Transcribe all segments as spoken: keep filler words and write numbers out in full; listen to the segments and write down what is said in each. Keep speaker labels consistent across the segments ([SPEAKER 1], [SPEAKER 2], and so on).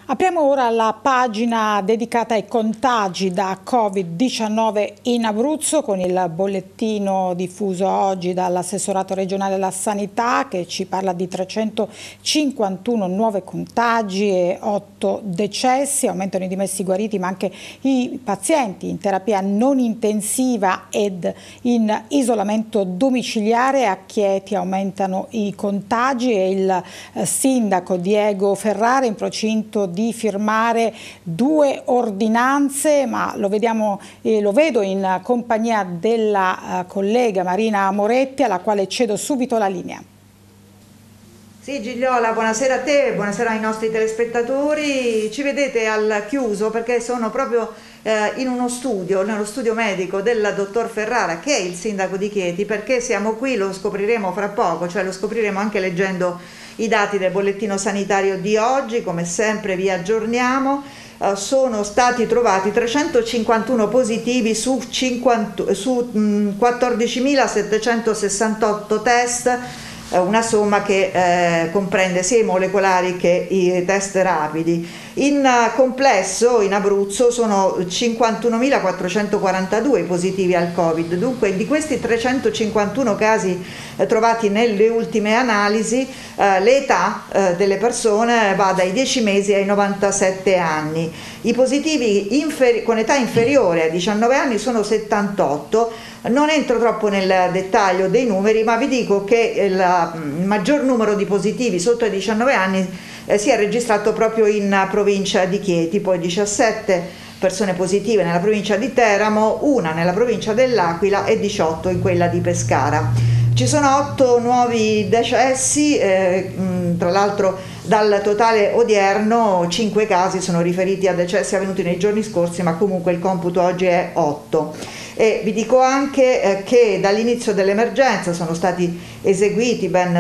[SPEAKER 1] Apriamo ora la pagina dedicata ai contagi da Covid diciannove in Abruzzo con il bollettino diffuso oggi dall'assessorato regionale alla sanità che ci parla di trecentocinquantuno nuovi contagi e otto decessi. Aumentano i dimessi guariti ma anche i pazienti in terapia non intensiva ed in isolamento domiciliare. A Chieti aumentano i contagi e il eh, sindaco Diego Ferrara in procinto di firmare due ordinanze, ma lo vediamo, eh, lo vedo in compagnia della eh, collega Marina Moretti, alla quale cedo subito la linea.
[SPEAKER 2] Sì, Gigliola, buonasera a te, buonasera ai nostri telespettatori. Ci vedete al chiuso perché sono proprio eh, in uno studio, nello studio medico del dottor Ferrara, che è il sindaco di Chieti. Perché siamo qui, lo scopriremo fra poco, cioè lo scopriremo anche leggendo i dati del bollettino sanitario di oggi. Come sempre vi aggiorniamo. Uh, sono stati trovati trecentocinquantuno positivi su, cinquanta, su mh, quattordicimilasettecentosessantotto test, uh, una somma che uh, comprende sia i molecolari che i test rapidi. In uh, complesso in Abruzzo sono cinquantunomilaquattrocentoquarantadue positivi al Covid, dunque di questi trecentocinquantuno casi uh, trovati nelle ultime analisi, uh, l'età uh, delle persone va dai dieci mesi ai novantasette anni. I positivi con età inferiore a diciannove anni sono settantotto. Non entro troppo nel dettaglio dei numeri, ma vi dico che il, il maggior numero di positivi sotto i diciannove anni eh, si è registrato proprio in provincia di Chieti, poi diciassette persone positive nella provincia di Teramo, una nella provincia dell'Aquila e diciotto in quella di Pescara. Ci sono otto nuovi decessi, eh, tra l'altro dal totale odierno cinque casi sono riferiti a decessi avvenuti nei giorni scorsi, ma comunque il computo oggi è otto. E vi dico anche eh, che dall'inizio dell'emergenza sono stati eseguiti ben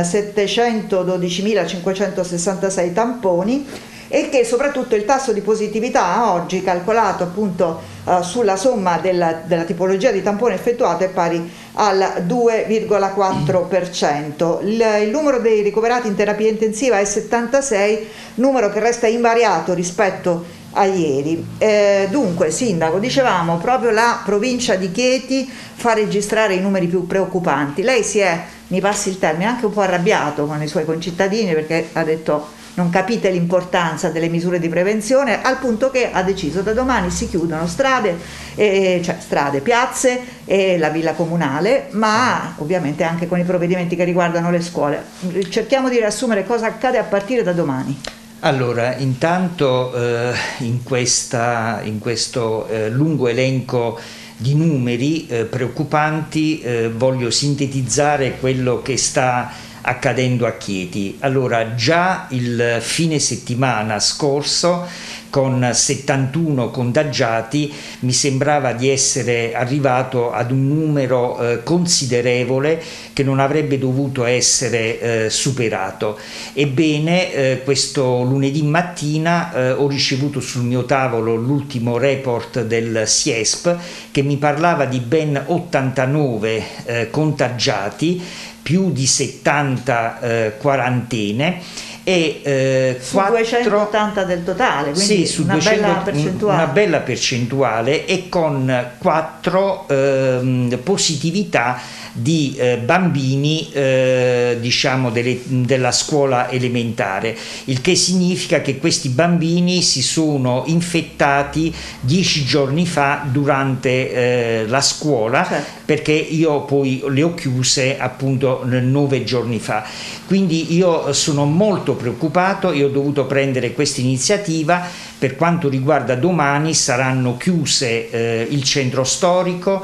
[SPEAKER 2] settecentododicimilacinquecentosessantasei tamponi e che soprattutto il tasso di positività oggi calcolato appunto uh, sulla somma della, della tipologia di tampone effettuato è pari al due virgola quattro per cento. Il, il numero dei ricoverati in terapia intensiva è settantasei, numero che resta invariato rispetto a ieri. Eh, dunque, sindaco, dicevamo, proprio la provincia di Chieti fa registrare i numeri più preoccupanti. Lei si è, mi passi il termine, anche un po' arrabbiato con i suoi concittadini perché ha detto non capite l'importanza delle misure di prevenzione, al punto che ha deciso da domani si chiudono strade, eh, cioè strade, piazze e la villa comunale, ma ovviamente anche con i provvedimenti che riguardano le scuole. Cerchiamo di riassumere cosa accade a partire da domani.
[SPEAKER 3] Allora, intanto eh, in, questa, in questo eh, lungo elenco di numeri eh, preoccupanti eh, voglio sintetizzare quello che sta accadendo a Chieti. Allora, già il fine settimana scorso con settantuno contagiati mi sembrava di essere arrivato ad un numero eh, considerevole che non avrebbe dovuto essere eh, superato. Ebbene, eh, questo lunedì mattina eh, ho ricevuto sul mio tavolo l'ultimo report del SIESP che mi parlava di ben ottantanove eh, contagiati, più di settanta eh, quarantene e eh,
[SPEAKER 2] su duecentottanta del totale, quindi
[SPEAKER 3] sì, su
[SPEAKER 2] una,
[SPEAKER 3] duecento,
[SPEAKER 2] bella percentuale.
[SPEAKER 3] una bella percentuale e con quattro eh, positività di eh, bambini eh, diciamo delle, della scuola elementare, il che significa che questi bambini si sono infettati dieci giorni fa durante eh, la scuola, certo, perché io poi le ho chiuse appunto nove giorni fa. Quindi io sono molto preoccupato e ho dovuto prendere questa iniziativa. Per quanto riguarda domani saranno chiuse eh, il centro storico,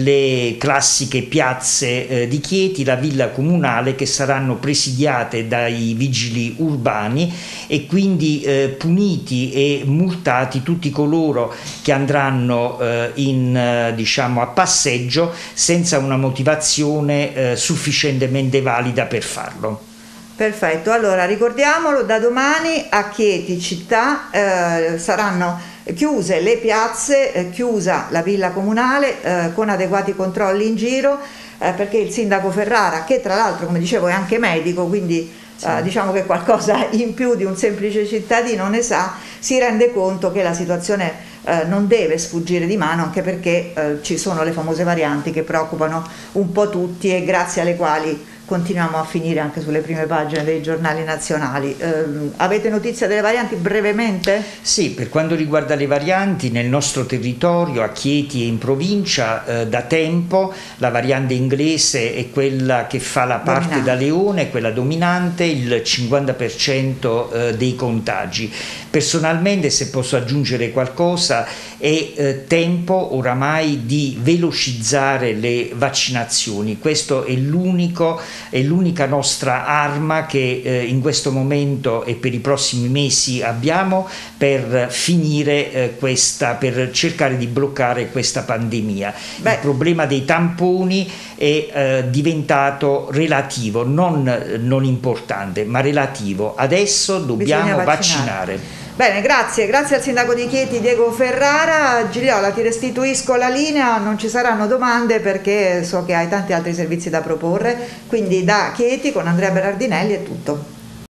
[SPEAKER 3] le classiche piazze eh, di Chieti, la villa comunale, che saranno presidiate dai vigili urbani e quindi eh, puniti e multati tutti coloro che andranno eh, in, eh, diciamo, a passeggio senza una motivazione eh, sufficientemente valida per farlo.
[SPEAKER 2] Perfetto, allora ricordiamolo, da domani a Chieti città eh, saranno chiuse le piazze, eh, chiusa la villa comunale eh, con adeguati controlli in giro eh, perché il sindaco Ferrara, che tra l'altro come dicevo è anche medico, quindi sì. eh, diciamo che qualcosa in più di un semplice cittadino ne sa, si rende conto che la situazione eh, non deve sfuggire di mano, anche perché eh, ci sono le famose varianti che preoccupano un po' tutti e grazie alle quali continuiamo a finire anche sulle prime pagine dei giornali nazionali. Eh, avete notizia delle varianti brevemente?
[SPEAKER 3] Sì, per quanto riguarda le varianti, nel nostro territorio, a Chieti e in provincia, eh, da tempo la variante inglese è quella che fa la parte dominante. Da leone, quella dominante, il cinquanta per cento eh, dei contagi. Personalmente, se posso aggiungere qualcosa, è eh, tempo oramai di velocizzare le vaccinazioni. Questo è l'unico è l'unica nostra arma che eh, in questo momento e per i prossimi mesi abbiamo per finire eh, questa, per cercare di bloccare questa pandemia. Beh. Il problema dei tamponi è eh, diventato relativo, non, non importante, ma relativo. Adesso dobbiamo vaccinare. vaccinare.
[SPEAKER 2] Bene, grazie, grazie al sindaco di Chieti Diego Ferrara. Gigliola, ti restituisco la linea, non ci saranno domande perché so che hai tanti altri servizi da proporre, quindi da Chieti con Andrea Berardinelli è tutto.